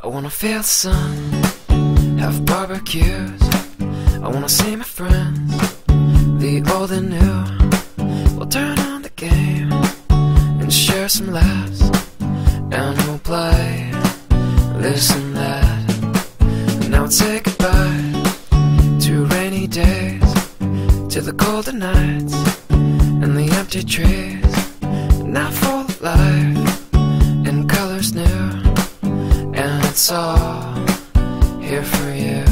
I wanna feel the sun, have barbecues. I wanna see my friends, the old and new. We'll turn on the game and share some laughs, and we'll play this and that. And I would say goodbye to rainy days, to the colder nights and the empty trees. Now full of life and colors new, and it's all here for you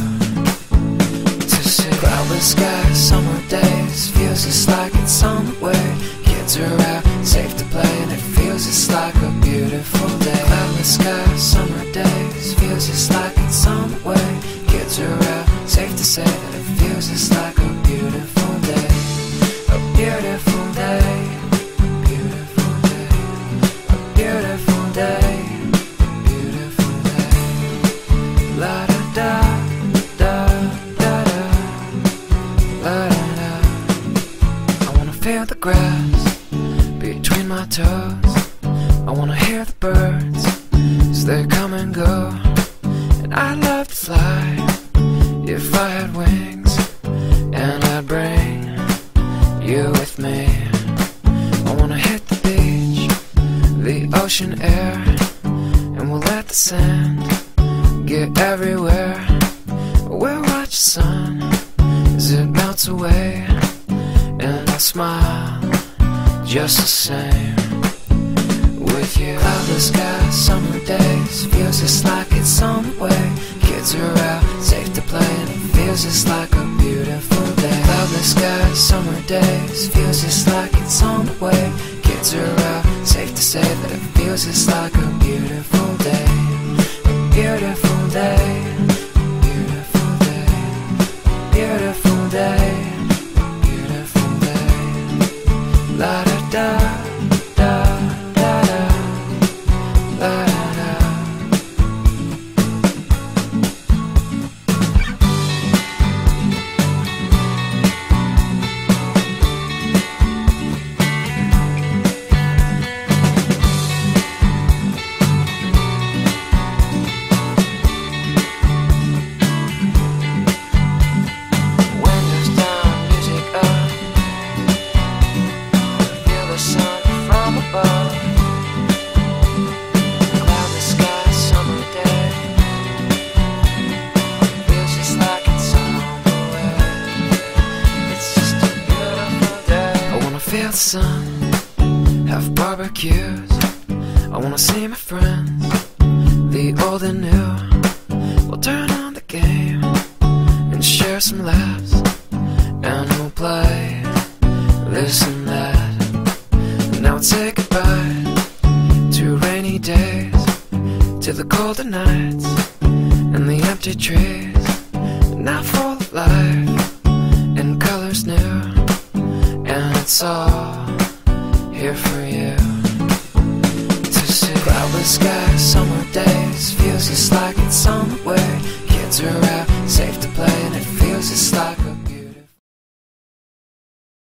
to see. Cloudless skies, summer days, feels just like it's on the way. Kids are out, safe to play, and it feels just like a beautiful day. Cloudless skies, summer days, feels just like it's on the way. Kids are out, safe to say that it feels just like a beautiful day. A beautiful day. Beautiful day. A beautiful day. Beautiful day. La da da da da da. La da da. I wanna feel the grass between my toes. I wanna hear the birds as they come and go. And I'd love to fly if I had wings, and I'd bring you with me. I wanna hit the beach, the ocean air, and we'll let the sand get everywhere. We'll watch the sun as it melts away, and I'll smile just the same with you. Cloudless skies, summer days, feels just like it's on the way. Kids are out, safe to play, and it feels just like a beautiful day. Cloudless skies, summer days, feels just like it's on the way. Kids are out, safe to say that it feels just like a beautiful day. A beautiful day. Beautiful day. Beautiful day. Beautiful day. La da da da da da. La da da. Windows down, music up, feel the sun from above. Cloudless sky, summer day, feels just like it's on the way. It's just a beautiful day. I wanna feel the sun, have barbecues. I wanna see my friends, the old and new. We'll turn on the game and share some laughs, and we'll play this and that. And I would say goodbye to rainy days, to the colder nights and the empty trees. Now full of life and colors new, and it's all here for you to see. Cloudless skies, summer days, feels just like it's on the way. Kids are out,